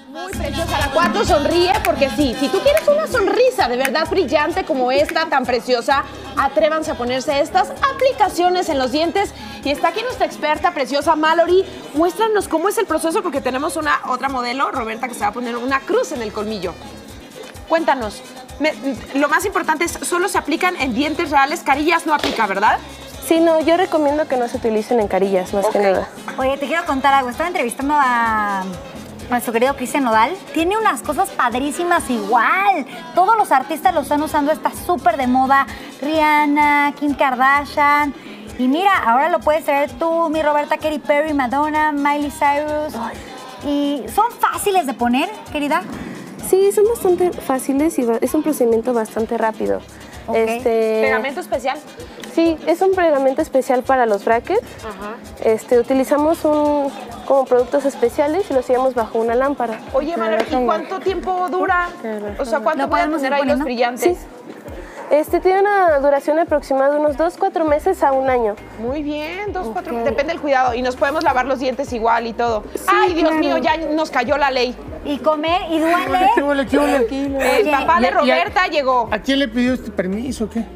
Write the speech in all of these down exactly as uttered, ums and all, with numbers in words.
Muy preciosa. La cuatro sonríe porque sí, si tú quieres una sonrisa de verdad brillante como esta, tan preciosa, atrévanse a ponerse estas aplicaciones en los dientes. Y está aquí nuestra experta preciosa, Mallory. Muéstranos cómo es el proceso porque tenemos una otra modelo, Roberta, que se va a poner una cruz en el colmillo. Cuéntanos. Me, lo más importante es, solo se aplican en dientes reales, carillas no aplica, ¿verdad? Sí, no, yo recomiendo que no se utilicen en carillas, más okay. que nada. Oye, te quiero contar algo. Estaba entrevistando a nuestro querido Cristian Nodal. Tiene unas cosas padrísimas igual. Todos los artistas lo están usando, está súper de moda. Rihanna, Kim Kardashian. Y mira, ahora lo puedes traer tú, mi Roberta, Katy Perry, Madonna, Miley Cyrus. Ay. Y son fáciles de poner, querida. Sí, son bastante fáciles y es un procedimiento bastante rápido. Okay. Este... ¿Pegamento especial? Sí, es un pegamento especial para los brackets. Ajá. Este, utilizamos un, como productos especiales y los llevamos bajo una lámpara. Oye, Mallory, ¿y cuánto tiempo dura? O sea, ¿cuánto pueden tener ahí los brillantes? Sí. Este tiene una duración aproximada de unos dos, cuatro meses a un año. Muy bien, dos, cuatro meses. Depende del cuidado. Y nos podemos lavar los dientes igual y todo. Sí, Ay, Dios claro. mío, ya nos cayó la ley. Y comer, y duele. ¿Qué huele, qué huele? ¿Qué huele? El papá de Roberta a, llegó. ¿A quién le pidió este permiso o qué?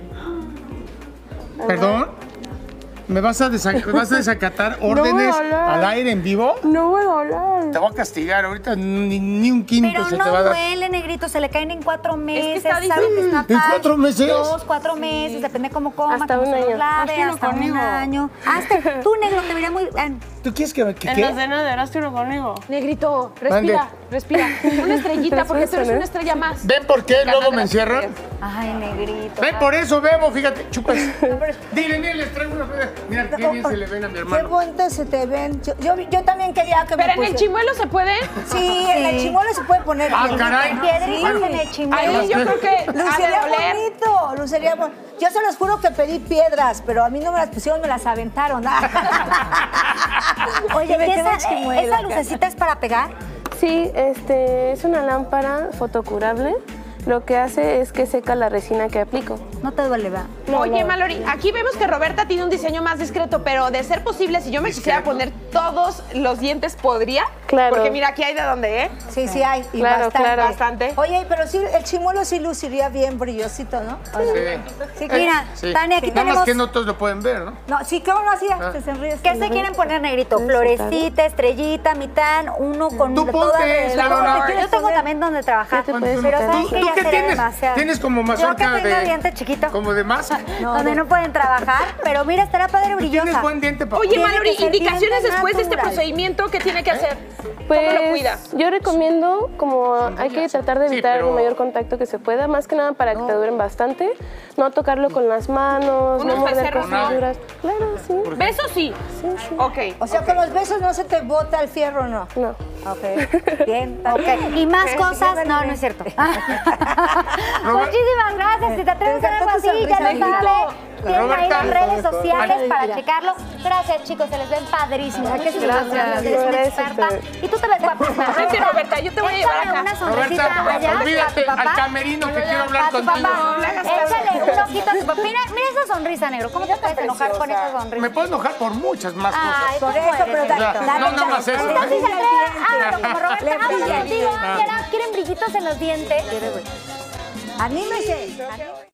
¿Perdón? ¿Me vas a, ¿Me vas a desacatar órdenes no al aire en vivo? No voy a hablar. Te voy a castigar, ahorita ni, ni un quinto Pero se no te va a dar. Pero no duele, negrito, se le caen en cuatro meses. Es que está ¿Saben que está ¿En cuatro meses? Dos, cuatro meses, sí. Depende cómo coma, hasta cómo un se año. lave, hasta conmigo. un año. Hazte, tú, negro, te vería muy bien. ¿Tú quieres que, que en qué? En la cena de Erasmo conmigo. Negrito, respira, Mande. respira. Una estrellita, porque tú eres una estrella más. ¿Ven por qué luego me encierran? Ay, negrito. Ven por eso, Bebo, fíjate, chupas. Dile, dile, les traigo una... Mira, qué bien se le ven a mi hermano. Qué bonitos se te ven. Yo, yo, yo también quería que ¿Pero me en el chimuelo se puede? Sí, sí, en el chimuelo se puede poner. Ah, caray. Piedritas en el chimuelo. Ahí yo creo que lucería bonito, lucería bonito. Yo se los juro que pedí piedras, pero a mí no me las pusieron, me las aventaron. Oye, esa, ¿esa lucecita es para pegar? Sí, este, es una lámpara fotocurable. Lo que hace es que seca la resina que aplico. No te duele, ¿verdad? No, Oye, no. Mallory, aquí vemos que Roberta tiene un diseño más discreto, pero de ser posible, si yo me quisiera poner todos los dientes, ¿podría? Claro. Porque mira, aquí hay de dónde, ¿eh? Sí, sí hay. Y claro, bastante. claro. Bastante. Oye, pero sí, el chimuelo sí luciría bien brillosito, ¿no? Sí. Sí, mira, sí. Tania, aquí sí. tenemos... Nada más que no todos lo pueden ver, ¿no? No, sí, ¿cómo no hacía? Ah. Se sonríe. ¿Qué se quieren poner, negrito? Florecita, estrellita, mitad, uno con Tú ponte, Yo tengo también donde trabajar, pero ¿sabes que ya será demasiado? Tienes como Yo que mazorca tengo de... diente chiquito. Como de masa. No, donde no. no pueden trabajar, pero mira, estará padre brillosa. Tienes buen diente, papá. Oye, Mallory, indicaciones después de este procedimiento, ¿qué tiene que hacer? Pues, ¿Cómo lo cuida? Yo recomiendo, como hay que tratar de evitar sí, pero... el mayor contacto que se pueda, más que nada para que no. te duren bastante, no tocarlo con las manos, no morder cosas duras. Claro, sí. ¿Besos sí? Sí, sí. Ok. O sea, okay. con los besos no se te bota el fierro, ¿no? No. Ok. Bien. Okay. Y más cosas, no, no es cierto. Muchísimas gracias. Si te atreves a algo así, ya lo sabes. Tienen ahí las redes sociales para checarlo. Gracias, chicos, se les ven padrísimos. Gracias. Gracias. Eres una experta. Y tú te ves guapísima. Vete, Roberta, yo te voy a llevar acá. Una sonrisita allá. Olvídate al camerino que quiero hablar contigo. Échale un ojito a tu papá. Mira, mira esa sonrisa, negro. ¿Cómo te puedes enojar con esa sonrisa? Me puedo enojar por muchas más cosas. Ay, por eso, pero no, no más eso. Entonces, hágalo como Roberta. Vámonos contigo. ¿Quieren brillitos en los dientes? Anímese.